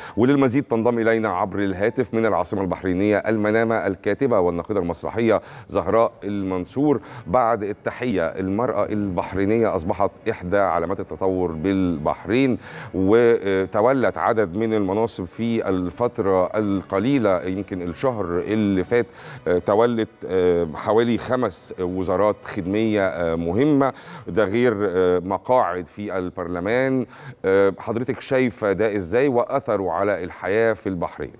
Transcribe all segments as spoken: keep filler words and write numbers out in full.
وللمزيد تنضم إلينا عبر الهاتف من العاصمة البحرينية المنامة الكاتبة والناقدة المسرحية زهراء المنصور. بعد التحية، المرأة البحرينية أصبحت إحدى علامات التطور بالبحرين، وتولت عدد من المناصب في الفترة القليلة، يمكن الشهر اللي فات تولت حوالي خمس وزارات خدمية مهمة، ده غير مقاعد في البرلمان. حضرتك شايفة ده إزاي وأثره على الحياة في البحرين؟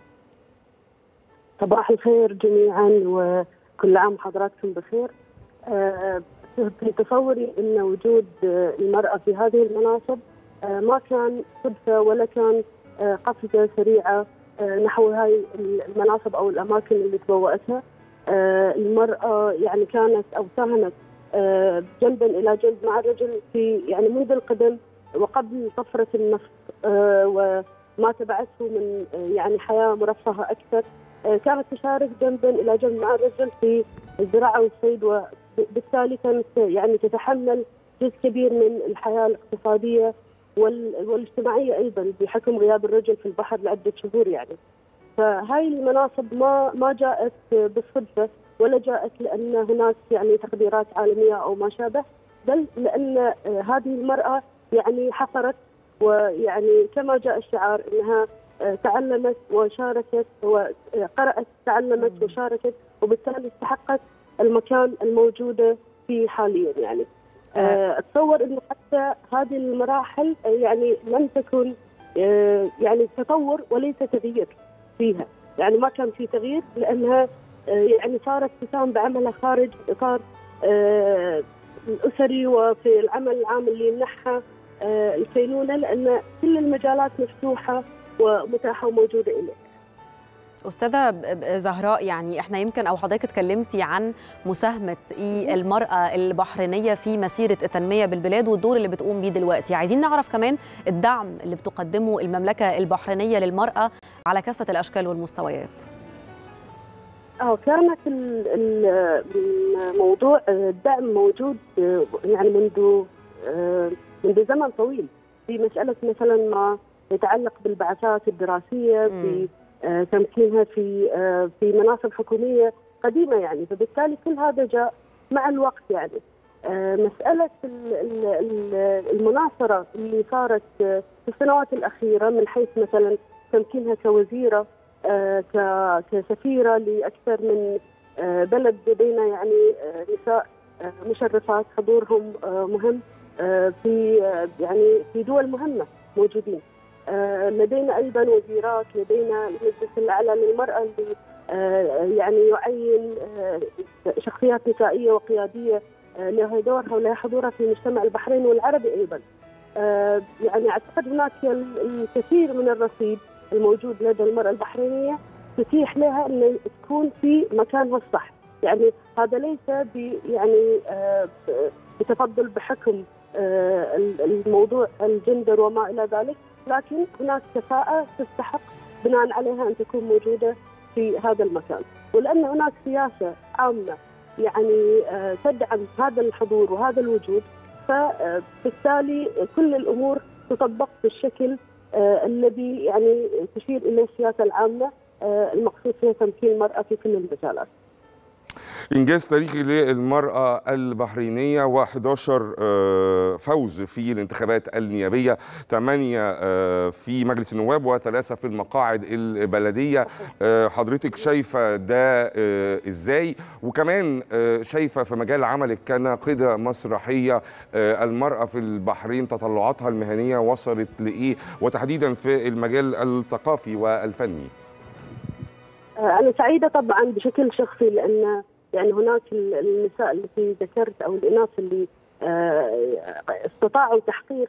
صباح الخير جميعا وكل عام حضراتكم بخير. في تصوري أن وجود المرأة في هذه المناصب ما كان صدفة ولا كان قفزة سريعة نحو هاي المناصب أو الأماكن اللي تبوأتها. المرأة يعني كانت أو ساهمت جنبا إلى جنب مع الرجل في يعني منذ القدم وقبل طفرة النفط وما تبعته من يعني حياة مرفهة أكثر. كانت تشارك جنبا إلى جنب مع الرجل في الزراعة والصيد، وبالتالي كانت يعني تتحمل جزء كبير من الحياة الاقتصادية والاجتماعية أيضا بحكم غياب الرجل في البحر لعدة شهور يعني. فهاي المناصب ما ما جاءت بالصدفة ولا جاءت لأن هناك يعني تقديرات عالمية أو ما شابه، بل لأن هذه المرأة يعني حفرت، ويعني كما جاء الشعار أنها تعلمت وشاركت وقرأت تعلمت وشاركت، وبالتالي استحقت المكان الموجودة فيه حاليا يعني. أتصور أنه حتى هذه المراحل يعني لم تكن يعني تطور وليس تغيير فيها، يعني ما كان في تغيير لأنها يعني صارت تساهم بعملها خارج إطار الأسري وفي العمل العام اللي يمنحها الكينونة، لأن كل المجالات مفتوحة ومتاحة وموجودة إليه. أستاذة زهراء، يعني احنا يمكن أو حضرتك اتكلمتي عن مساهمة المرأة البحرينية في مسيرة التنمية بالبلاد والدور اللي بتقوم بيه دلوقتي. عايزين نعرف كمان الدعم اللي بتقدمه المملكة البحرينية للمرأة على كافة الأشكال والمستويات. اه كانت الموضوع الدعم موجود يعني منذ منذ زمن طويل في مسألة مثلا ما يتعلق بالبعثات الدراسية، في تمكينها في في مناصب حكومية قديمة يعني. فبالتالي كل هذا جاء مع الوقت يعني. مسألة المناصرة اللي صارت في السنوات الأخيرة من حيث مثلا تمكينها كوزيرة، كسفيرة لأكثر من بلد لدينا يعني نساء مشرفات حضورهم مهم في يعني في دول مهمة موجودين. لدينا أيضا وزيرات، لدينا المجلس الأعلى للمرأة اللي يعني يعين شخصيات نسائية وقيادية لها دورها ولها حضورها في المجتمع البحريني والعربي أيضا. يعني أعتقد هناك الكثير من الرصيد الموجود لدى المرأة البحرينية تتيح لها أن تكون في مكانها الصح. يعني هذا ليس يعني بتفضل بحكم الموضوع الجندر وما إلى ذلك، لكن هناك كفاءة تستحق بناء عليها أن تكون موجودة في هذا المكان. ولأن هناك سياسة عامة يعني تدعم هذا الحضور وهذا الوجود، فبالتالي كل الأمور تطبق بالشكل الذي يعني تشير إلى السياسة العامة المقصود فيها تمكين المرأة في كل المجالات. إنجاز تاريخي للمرأة البحرينية، وأحد عشر فوز في الانتخابات النيابية، ثمانية في مجلس النواب وثلاثة في المقاعد البلدية. حضرتك شايفة ده إزاي؟ وكمان شايفة في مجال عملك كناقدة مسرحية المرأة في البحرين تطلعاتها المهنية وصلت لإيه، وتحديدا في المجال الثقافي والفني؟ أنا سعيدة طبعا بشكل شخصي، لأن يعني هناك النساء التي ذكرت أو الإناث اللي استطاعوا تحقيق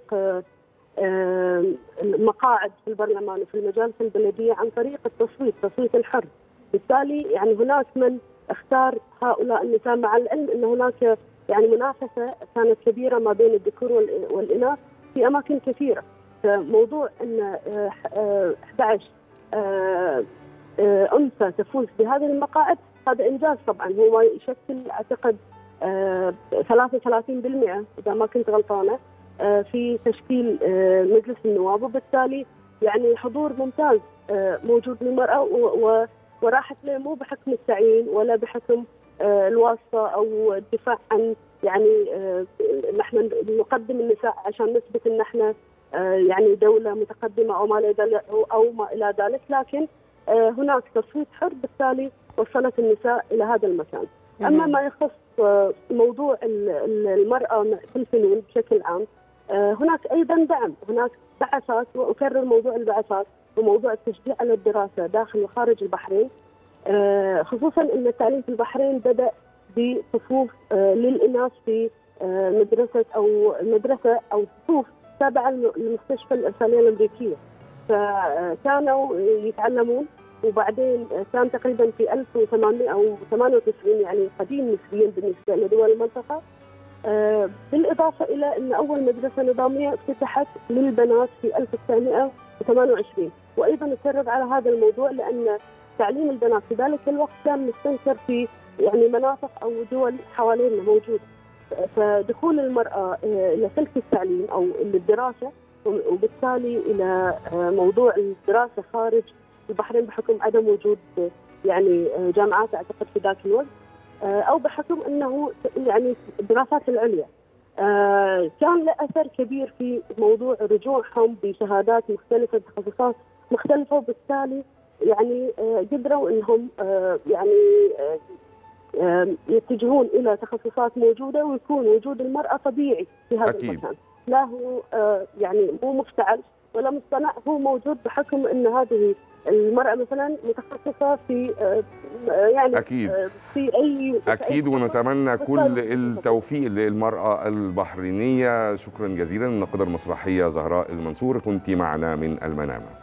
مقاعد في البرلمان وفي المجالس البلدية عن طريق التصويت، تصويت الحر. بالتالي يعني هناك من اختار هؤلاء النساء، مع العلم أن هناك يعني منافسة كانت كبيرة ما بين الذكور والإناث في أماكن كثيرة. فموضوع أن أحد عشر أنثى تفوز بهذه المقاعد هذا إنجاز طبعا، هو يشكل أعتقد ثلاثة وثلاثين بالمئة إذا ما كنت غلطانة في تشكيل مجلس النواب، وبالتالي يعني حضور ممتاز موجود للمرأة، وراحت له مو بحكم التعيين ولا بحكم الواسطة أو الدفاع عن يعني نحن نقدم النساء عشان نثبت أن احنا يعني دولة متقدمة أو ما إلى ذلك أو ما إلى ذلك، لكن هناك تصويت حر بالتالي وصلت النساء إلى هذا المكان. أما ما يخص موضوع المرأة في الفنون بشكل عام، هناك أيضا دعم، هناك بعثات، وأكرر موضوع البعثات وموضوع التشجيع على الدراسة داخل وخارج البحرين، خصوصا أن التعليم في البحرين بدأ بصفوف للإناث في مدرسة أو مدرسة أو صفوف تابعة للمستشفى الإرسالية الأمريكية، فكانوا يتعلمون، وبعدين كان تقريبا في ألف وثمانمائة أو ثمانية وتسعين يعني قديم نسبيا بالنسبة لدول المنطقة. بالإضافة إلى أن أول مدرسة نظامية افتتحت للبنات في ألف وتسعمائة وثمانية وعشرين، وأيضا أكرر على هذا الموضوع لأن تعليم البنات في ذلك الوقت كان مستنكر في يعني مناطق أو دول حوالينا موجود، فدخول المرأة إلى سلك التعليم أو الدراسة وبالتالي إلى موضوع الدراسة خارج البحرين بحكم عدم وجود يعني جامعات أعتقد في ذاك الوقت، أو بحكم أنه يعني الدراسات العليا كان له أثر كبير في موضوع رجوعهم بشهادات مختلفة بتخصصات مختلفة، وبالتالي يعني قدروا أنهم يعني يتجهون إلى تخصصات موجودة ويكون وجود المرأة طبيعي في هذا أكيد. المكان، لا هو يعني مو مفتعل ولا مصطنع، هو موجود بحكم أن هذه المرأة مثلا متخصصة في يعني أكيد في أي أكيد في أي ونتمنى كل التوفيق للمرأة البحرينية. شكرا جزيلا. الناقدة المسرحية زهراء المنصور كنت معنا من المنامة.